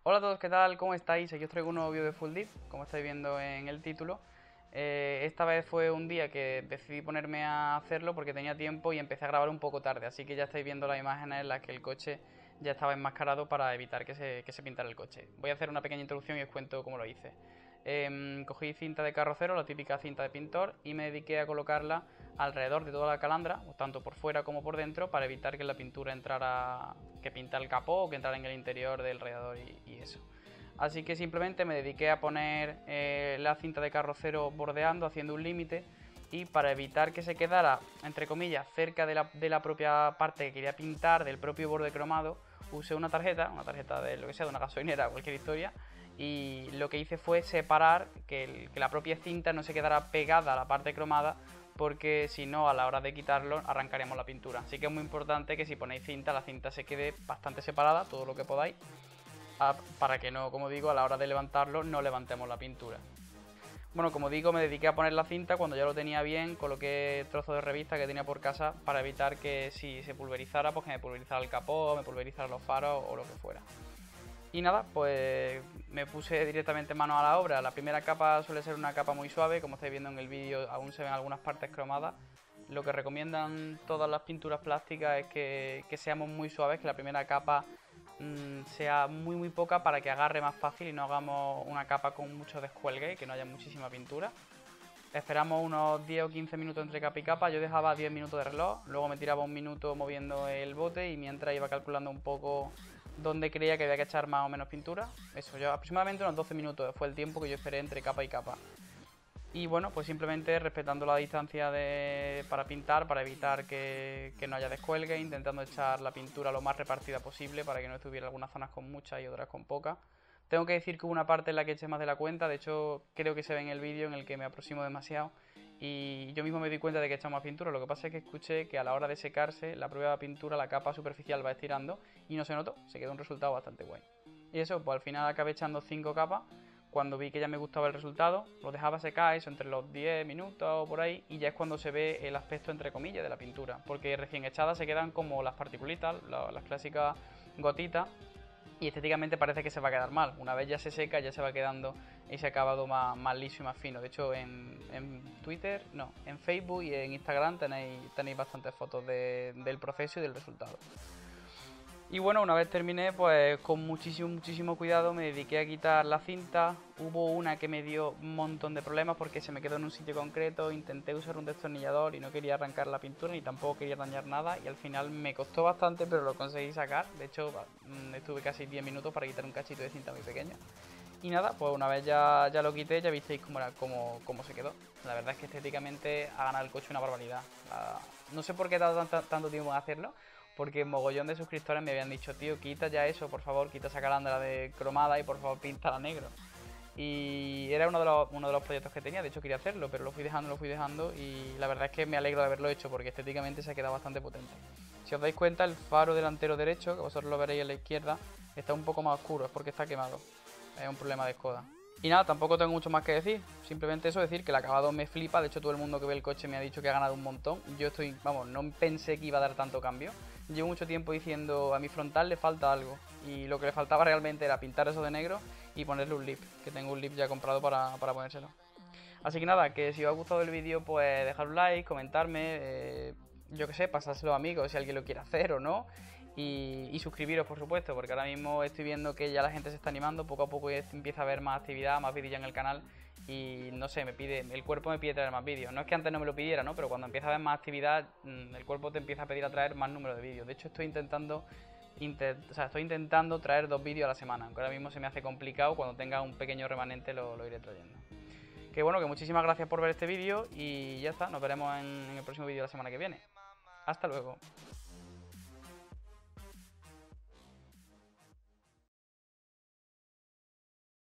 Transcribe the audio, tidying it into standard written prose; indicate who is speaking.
Speaker 1: Hola a todos, ¿qué tal? ¿Cómo estáis? Aquí os traigo un nuevo vídeo de Full Deep, como estáis viendo en el título. Esta vez fue un día que decidí ponerme a hacerlo porque tenía tiempo y empecé a grabar un poco tarde, así que ya estáis viendo las imágenes en las que el coche ya estaba enmascarado para evitar que se pintara el coche. Voy a hacer una pequeña introducción y os cuento cómo lo hice. Cogí cinta de carrocero, la típica cinta de pintor, y me dediqué a colocarla alrededor de toda la calandra, tanto por fuera como por dentro, para evitar que la pintura entrara, que pinta el capó o que entrara en el interior del radiador y eso. Así que simplemente me dediqué a poner la cinta de carrocero bordeando, haciendo un límite, y para evitar que se quedara, entre comillas, cerca de la propia parte que quería pintar, del propio borde cromado, usé una tarjeta de lo que sea, de una gasolinera, cualquier historia, y lo que hice fue separar, que la propia cinta no se quedara pegada a la parte cromada, porque si no, a la hora de quitarlo arrancaríamos la pintura. Así que es muy importante que si ponéis cinta, la cinta se quede bastante separada, todo lo que podáis, para que no, como digo, a la hora de levantarlo no levantemos la pintura. Bueno, como digo, me dediqué a poner la cinta. Cuando ya lo tenía bien, coloqué trozos de revista que tenía por casa para evitar que si se pulverizara, pues que me pulverizara el capó, me pulverizara los faros o lo que fuera. Y nada, pues me puse directamente mano a la obra. La primera capa suele ser una capa muy suave, como estáis viendo en el vídeo aún se ven algunas partes cromadas. Lo que recomiendan todas las pinturas plásticas es que seamos muy suaves, que la primera capa sea muy poca para que agarre más fácil y no hagamos una capa con mucho descuelgue y que no haya muchísima pintura. Esperamos unos 10 o 15 minutos entre capa y capa. Yo dejaba 10 minutos de reloj, luego me tiraba un minuto moviendo el bote y mientras iba calculando un poco dónde creía que había que echar más o menos pintura. Eso, yo aproximadamente unos 12 minutos fue el tiempo que yo esperé entre capa y capa. Y bueno, pues simplemente respetando la distancia para pintar, para evitar que no haya descuelgue, intentando echar la pintura lo más repartida posible para que no estuviera algunas zonas con mucha y otras con poca. Tengo que decir que hubo una parte en la que eché más de la cuenta, de hecho creo que se ve en el vídeo en el que me aproximo demasiado y yo mismo me di cuenta de que he echado más pintura. Lo que pasa es que escuché que a la hora de secarse la propia pintura, la capa superficial va estirando y no se notó, se quedó un resultado bastante guay. Y eso, pues al final acabé echando 5 capas. Cuando vi que ya me gustaba el resultado, lo dejaba secar, eso entre los 10 minutos o por ahí, y ya es cuando se ve el aspecto entre comillas de la pintura, porque recién echadas se quedan como las particulitas, las clásicas gotitas, y estéticamente parece que se va a quedar mal. Una vez ya se seca, ya se va quedando ese acabado más liso y más fino. De hecho, en Twitter, no, en Facebook y en Instagram tenéis bastantes fotos del proceso y del resultado. Y bueno, una vez terminé, pues con muchísimo cuidado me dediqué a quitar la cinta. Hubo una que me dio un montón de problemas porque se me quedó en un sitio concreto. Intenté usar un destornillador y no quería arrancar la pintura ni tampoco quería dañar nada. Y al final me costó bastante, pero lo conseguí sacar. De hecho, estuve casi 10 minutos para quitar un cachito de cinta muy pequeño. Y nada, pues una vez ya lo quité, ya visteis cómo se quedó. La verdad es que estéticamente ha ganado el coche una barbaridad. No sé por qué he dado tanto tiempo en hacerlo, porque mogollón de suscriptores me habían dicho, tío, quita ya eso, por favor, quita esa calandra de cromada y por favor píntala negro. Y era uno de los proyectos que tenía, de hecho quería hacerlo, pero lo fui dejando y la verdad es que me alegro de haberlo hecho porque estéticamente se ha quedado bastante potente. Si os dais cuenta, el faro delantero derecho, que vosotros lo veréis a la izquierda, está un poco más oscuro, es porque está quemado. Es un problema de Skoda. Y nada, tampoco tengo mucho más que decir. Simplemente eso, decir que el acabado me flipa. De hecho, todo el mundo que ve el coche me ha dicho que ha ganado un montón. Yo estoy, vamos, no pensé que iba a dar tanto cambio. Llevo mucho tiempo diciendo a mi frontal le falta algo. Y lo que le faltaba realmente era pintar eso de negro y ponerle un lip. Que tengo un lip ya comprado para ponérselo. Así que nada, que si os ha gustado el vídeo, pues dejad un like, comentarme, yo que sé, pasárselo a amigos si alguien lo quiere hacer o no. Y suscribiros, por supuesto, porque ahora mismo estoy viendo que ya la gente se está animando, poco a poco empieza a haber más actividad, más vídeos en el canal. Y no sé, el cuerpo me pide traer más vídeos. No es que antes no me lo pidiera, ¿no? Pero cuando empieza a haber más actividad, el cuerpo te empieza a pedir a traer más número de vídeos. De hecho, estoy intentando traer 2 vídeos a la semana, aunque ahora mismo se me hace complicado. Cuando tenga un pequeño remanente lo iré trayendo. Que bueno, que muchísimas gracias por ver este vídeo y ya está, nos veremos en el próximo vídeo la semana que viene. Hasta luego.